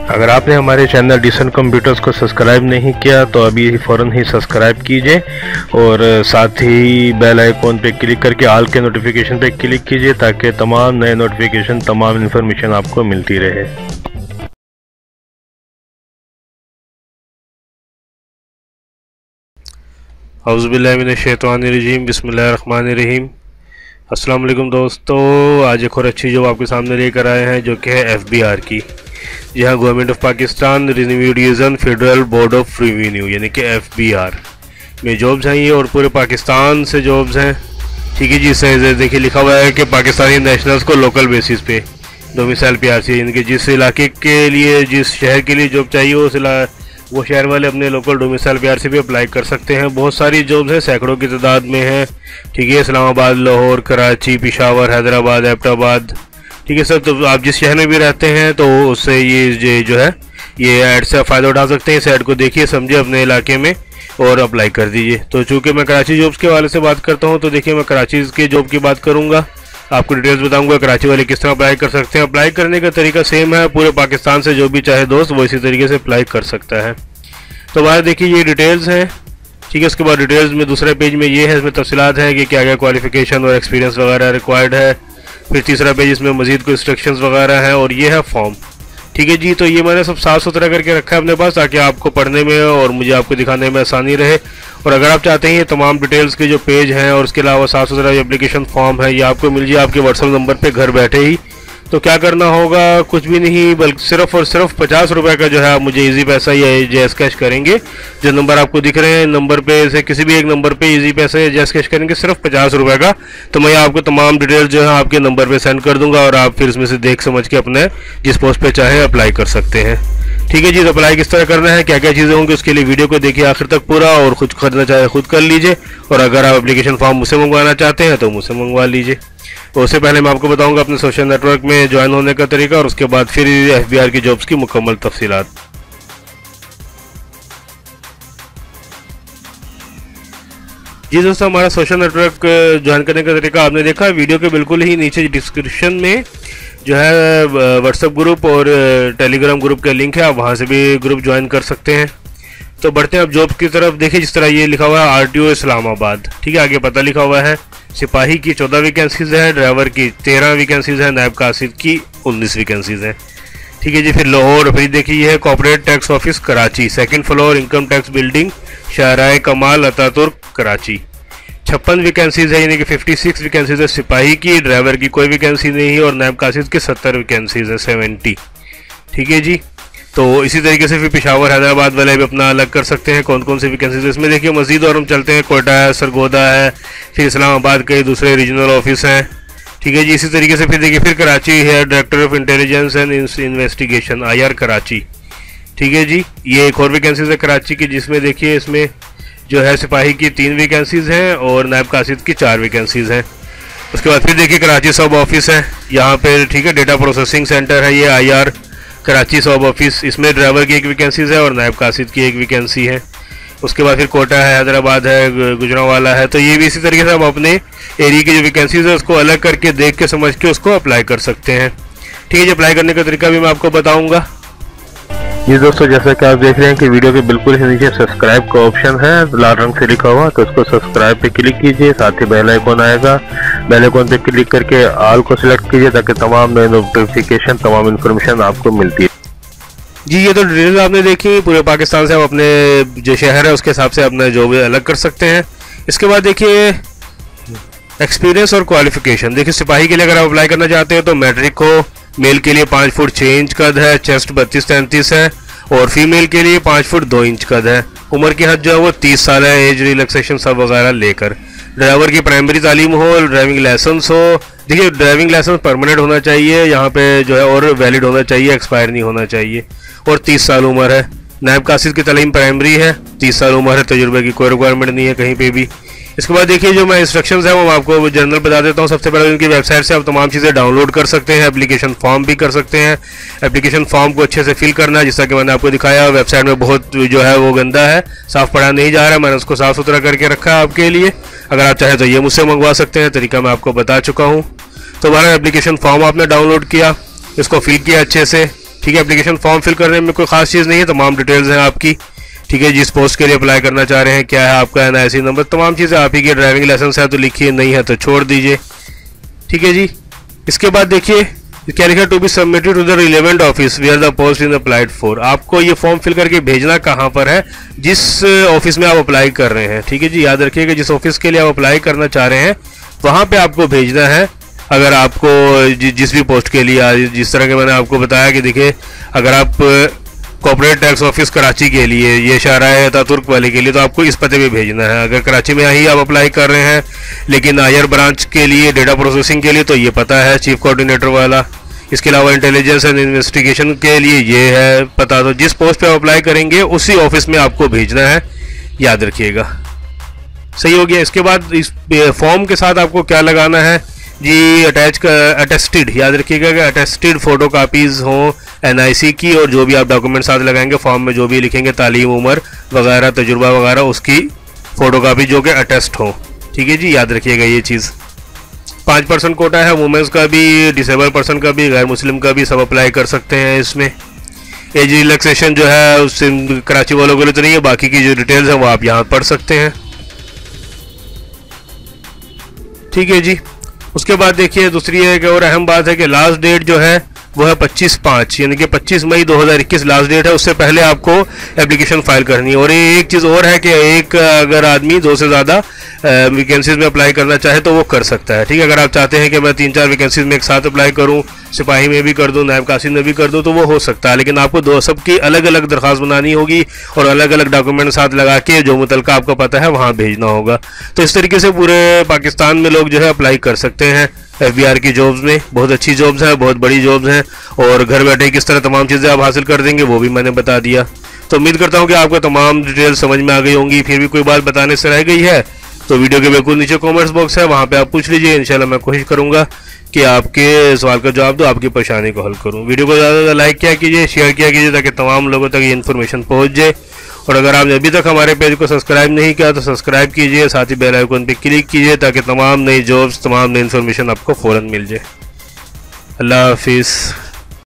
अगर आपने हमारे चैनल डिसेंट कंप्यूटर्स को सब्सक्राइब नहीं किया तो अभी फ़ौरन ही सब्सक्राइब कीजिए और साथ ही बेल आइकॉन पे क्लिक करके ऑल के नोटिफिकेशन पे क्लिक कीजिए ताकि तमाम नए नोटिफिकेशन, तमाम इन्फॉर्मेशन आपको मिलती रहे। औज़ुबिल्लाहि मिनश्शैतानिर्रजीम, बिस्मिल्लाहिर्रहमानिर्रहीम। अस्सलाम वालेकुम दोस्तों, आज एक और अच्छी जॉब आपके सामने लेकर आए हैं जो कि है FBR की। यहाँ गवर्नमेंट ऑफ पाकिस्तान रिन्यूएशन फेडरल बोर्ड ऑफ रेवेन्यू यानी कि FBR में जॉब्स हैं ये, और पूरे पाकिस्तान से जॉब्स हैं। ठीक है जी, सही देखिए लिखा हुआ है कि पाकिस्तानी नेशनल्स को लोकल बेसिस पे डोमिसाइल PRC यानी कि जिस इलाके के लिए, जिस शहर के लिए जॉब चाहिए वो शहर वाले अपने लोकल डोमिसाइल PRC पे अप्लाई कर सकते हैं। बहुत सारी जॉब्स हैं, सैकड़ों की तादाद में हैं। ठीक है, इस्लामाबाद, लाहौर, कराची, पेशावर, हैदराबाद, एबटाबाद, ठीक है सर। तो आप जिस शहर में भी रहते हैं तो उससे ये जो है ये ऐड से फ़ायदा उठा सकते हैं। इस ऐड को देखिए, समझिए अपने इलाके में और अप्लाई कर दीजिए। तो चूँकि मैं कराची जॉब्स के हवाले से बात करता हूँ तो देखिए मैं कराची के जॉब की बात करूँगा, आपको डिटेल्स बताऊंगा कराची वाले किस तरह अप्लाई कर सकते हैं। अप्लाई करने का तरीका सेम है, पूरे पाकिस्तान से जो भी चाहे दोस्त वो इसी तरीके से अप्लाई कर सकता है। तो बाहर देखिए ये डिटेल्स हैं। ठीक है, उसके बाद डिटेल्स में दूसरे पेज में ये है, इसमें तफसीलात है कि क्या क्या क्वालिफिकेशन और एक्सपीरियंस वगैरह रिक्वायर्ड है। फिर तीसरा पेज इसमें मजीद कोई इंस्ट्रक्शंस वगैरह हैं, और ये है फॉर्म। ठीक है जी, तो ये मैंने सब साफ़ सुथरा करके रखा है अपने पास ताकि आपको पढ़ने में और मुझे आपको दिखाने में आसानी रहे। और अगर आप चाहते हैं ये तमाम डिटेल्स के जो पेज हैं और उसके अलावा साफ़ सुथरा जो एप्लीकेशन फॉर्म है ये आपको मिल जाए आपके व्हाट्सएप नंबर पे घर बैठे ही, तो क्या करना होगा, कुछ भी नहीं, बल्कि सिर्फ और सिर्फ 50 रुपये का जो है आप मुझे इजी पैसा या जैस कैश करेंगे। जो नंबर आपको दिख रहे हैं नंबर पे से किसी भी एक नंबर पे इजी पैसा या जैस कैश करेंगे सिर्फ 50 रुपये का, तो मैं आपको तमाम डिटेल्स जो है आपके नंबर पे सेंड कर दूंगा और आप फिर इसमें से देख समझ के अपने जिस पोस्ट पे चाहे अप्लाई कर सकते हैं। ठीक है जी, तो अप्लाई किस तरह करना है, क्या क्या चीज़ें होंगी, उसके लिए वीडियो को देखिए आखिर तक पूरा, और खुद करना चाहे खुद कर लीजिए, और अगर आप एप्लीकेशन फॉर्म मुझसे मंगवाना चाहते हैं तो मुझसे मंगवा लीजिए। तो उससे पहले मैं आपको बताऊंगा अपने सोशल नेटवर्क में ज्वाइन होने का तरीका, और उसके बाद फिर FBR की जॉब्स की मुकम्मल तफसीलात। जी दोस्तों, हमारा सोशल नेटवर्क ज्वाइन करने का तरीका आपने देखा, वीडियो के बिल्कुल ही नीचे डिस्क्रिप्शन में जो है व्हाट्सएप ग्रुप और टेलीग्राम ग्रुप का लिंक है, आप वहाँ से भी ग्रुप ज्वाइन कर सकते हैं। तो बढ़ते हैं अब जॉब की तरफ। देखिए जिस तरह ये लिखा हुआ है RTO इस्लामाबाद, ठीक है, आगे पता लिखा हुआ है। सिपाही की 14 वैकेंसीज है, ड्राइवर की 13 वैकेंसीज है, नायब कासिद की 19 वैकेंसीज हैं। ठीक है जी, फिर लाहौर, फिर देखिए ये है corporate tax office Karachi, 2nd floor, income tax building, Shahrae Kamal, Ataturk, Karachi. 56 vacancies है यानी कि 56 वैकेंसीज है सिपाही की, ड्राइवर की कोई वैकेंसी नहीं है, और नायब कासिद की 70 वैकेंसीज है, 70। ठीक है जी, तो इसी तरीके से फिर पेशावर, हैदराबाद वाले भी अपना अलग कर सकते हैं कौन कौन सी वैकेंसीज है इसमें। देखिए मजीद और हम चलते हैं, कोयटा है, सरगोदा है, फिर इस्लामाबाद के दूसरे रीजनल ऑफिस हैं। ठीक है जी, इसी तरीके से फिर देखिए फिर कराची है, director of intelligence and investigation IR Karachi. ठीक है जी, ये एक और वैकेंसीज है कराची की, जिसमें देखिए इसमें जो है सिपाही की 3 वैकेंसीज हैं और नायब कासिद की 4 वैकेंसीज हैं। उसके बाद फिर देखिए कराची सब ऑफिस है यहाँ पे, ठीक है, डेटा प्रोसेसिंग सेंटर है ये IR कराची सब ऑफिस, इसमें ड्राइवर की 1 वैकेंसीज है और नायब कासिद की 1 वैकेंसी है। उसके बाद फिर कोटा है, हैदराबाद है, गुजरांवाला है। तो ये भी इसी तरीके से हम अपने एरिया की जो वैकेंसीज है उसको अलग करके देख के समझ के उसको अप्लाई कर सकते हैं। ठीक है जी, अप्लाई करने का तरीका भी मैं आपको बताऊँगा। जी दोस्तों, जैसा कि आप देख रहे हैं कि वीडियो के बिल्कुल ही नीचे सब्सक्राइब का ऑप्शन है लाल रंग से लिखा हुआ, तो उसको सब्सक्राइब पे क्लिक कीजिए, साथ ही बेल आइकॉन आएगा, बेल आइकॉन पे क्लिक करके ऑल को सिलेक्ट कीजिए ताकि तमाम नए नोटिफिकेशन, तमाम इन्फॉर्मेशन आपको मिलती है। जी, ये तो डिटेल्स आपने देखी, पूरे पाकिस्तान से हम अपने जो शहर है उसके हिसाब से अपना जो भी अलग कर सकते हैं। इसके बाद देखिए एक्सपीरियंस और क्वालिफिकेशन। देखिए सिपाही के लिए अगर आप अप्लाई करना चाहते हैं तो मैट्रिक हो, मेल के लिए 5 फुट 6 इंच कद है, चेस्ट 32-33 है, और फीमेल के लिए 5 फुट 2 इंच कद है। उम्र की हद जो है वो 30 साल है, एज रिलैक्सेशन सब वगैरह लेकर। ड्राइवर की प्राइमरी तालीम हो, ड्राइविंग लाइसेंस हो। देखिए ड्राइविंग लाइसेंस परमानेंट होना चाहिए यहाँ पे जो है, और वैलिड होना चाहिए, एक्सपायर नहीं होना चाहिए, और 30 साल उम्र है। नायब कासिद की तालीम प्राइमरी है, 30 साल उम्र है, तजुर्बे की कोई रिक्वायरमेंट नहीं है कहीं पे भी। इसके बाद देखिए जो मैं इंस्ट्रक्शंस है वो आपको जनरल बता देता हूँ। सबसे पहले उनकी वेबसाइट से आप तमाम चीज़ें डाउनलोड कर सकते हैं, एप्लीकेशन फॉर्म भी कर सकते हैं। एप्लीकेशन फॉर्म को अच्छे से फिल करना है, जैसा कि मैंने आपको दिखाया। वेबसाइट में बहुत जो है वो गंदा है, साफ़ पढ़ा नहीं जा रहा है, मैंने उसको साफ़ सुथरा करके रखा है आपके लिए। अगर आप चाहें तो ये मुझसे मंगवा सकते हैं, तरीका मैं आपको बता चुका हूँ। तो हमारा एप्लीकेशन फॉर्म आपने डाउनलोड किया, इसको फिल किया अच्छे से, ठीक है। एप्लीकेशन फॉर्म फिल करने में कोई खास चीज़ नहीं है, तमाम डिटेल्स हैं आपकी। ठीक है, जिस पोस्ट के लिए अप्लाई करना चाह रहे हैं, क्या है आपका NIC नंबर, तमाम चीज़ें आप ही की। ड्राइविंग लाइसेंस है तो लिखिए, नहीं है तो छोड़ दीजिए। ठीक है जी। इसके बाद देखिए क्या लिखा है, to be submitted to the relevant office where the post is applied for. आपको ये फॉर्म फिल करके भेजना कहाँ पर है, जिस ऑफिस में आप अप्लाई कर रहे हैं। ठीक है जी, याद रखिएगा जिस ऑफिस के लिए आप अप्लाई करना चाह रहे हैं वहाँ पे आपको भेजना है। अगर आपको जिस भी पोस्ट के लिए, जिस तरह के मैंने आपको बताया कि देखिए, अगर आप कॉर्पोरेट टैक्स ऑफिस कराची के लिए, ये शारा है तातुर्क वाले के लिए, तो आपको इस पते पे भेजना है। अगर कराची में ही आप अप्लाई कर रहे हैं, लेकिन आयर ब्रांच के लिए, डेटा प्रोसेसिंग के लिए, तो ये पता है चीफ कोऑर्डिनेटर वाला। इसके अलावा इंटेलिजेंस एंड इन्वेस्टिगेशन के लिए ये है पता। तो जिस पोस्ट पे आप अप्लाई करेंगे उसी ऑफिस में आपको भेजना है, याद रखिएगा। सही हो गया। इसके बाद इस फॉर्म के साथ आपको क्या लगाना है जी, अटेस्टेड, याद रखिएगा कि अटेस्टेड फोटो कापीज़ हों NIC की, और जो भी आप डॉक्यूमेंट साथ लगाएंगे फॉर्म में, जो भी लिखेंगे तालीम, उम्र वगैरह, तजुर्बा वगैरह, उसकी फ़ोटो कापी जो कि अटेस्ट हो। ठीक है जी, याद रखिएगा ये चीज़। 5% कोटा है, वुमेंस का भी, डिसेबल पर्सन का भी, गैर मुस्लिम का भी, सब अप्लाई कर सकते हैं इसमें। एज रिलैक्सेशन जो है उससे कराची वालों के लिए तो नहीं है, बाकी की जो डिटेल्स हैं वो आप यहाँ पढ़ सकते हैं। ठीक है जी। उसके बाद देखिए दूसरी एक और अहम बात है कि लास्ट डेट जो है वो है 25/5, यानी कि 25 मई 2021 लास्ट डेट है। उससे पहले आपको एप्लीकेशन फाइल करनी है। और एक चीज़ और है कि एक अगर आदमी 2 से ज़्यादा वैकेंसीज में अप्लाई करना चाहे तो वो कर सकता है। ठीक है, अगर आप चाहते हैं कि मैं 3-4 वैकेंसीज में एक साथ अप्लाई करूं, सिपाही में भी कर दूं, नायब कासिम में भी कर दूं, तो वो हो सकता है। लेकिन आपको सबकी अलग अलग दरख्वास्त बनानी होगी और अलग अलग डॉक्यूमेंट साथ लगा के जो मुतलका आपको पता है वहाँ भेजना होगा। तो इस तरीके से पूरे पाकिस्तान में लोग जो है अप्लाई कर सकते हैं FBR की जॉब्स में। बहुत अच्छी जॉब्स हैं, बहुत बड़ी जॉब्स हैं, और घर बैठे किस तरह तमाम चीज़ें आप हासिल कर देंगे वो भी मैंने बता दिया। तो उम्मीद करता हूँ कि आपको तमाम डिटेल समझ में आ गई होंगी। फिर भी कोई बात बताने से रह गई है तो वीडियो के बिल्कुल नीचे कमेंट्स बॉक्स है, वहाँ पे आप पूछ लीजिए। इंशाल्लाह मैं कोशिश करूँगा कि आपके सवाल का जवाब दूँ, आपकी परेशानी को हल करूँ। वीडियो को ज़्यादा से ज़्यादा लाइक किया कीजिए, शेयर किया कीजिए, ताकि तमाम लोगों तक ये इन्फॉर्मेशन पहुँच जाए। और अगर आपने अभी तक हमारे पेज को सब्सक्राइब नहीं किया तो सब्सक्राइब कीजिए, साथ ही बेल आइकन पर क्लिक कीजिए, ताकि तमाम नई जॉब्स, तमाम नई इन्फॉर्मेशन आपको फ़ौरन मिल जाए। अल्लाह हाफिज़।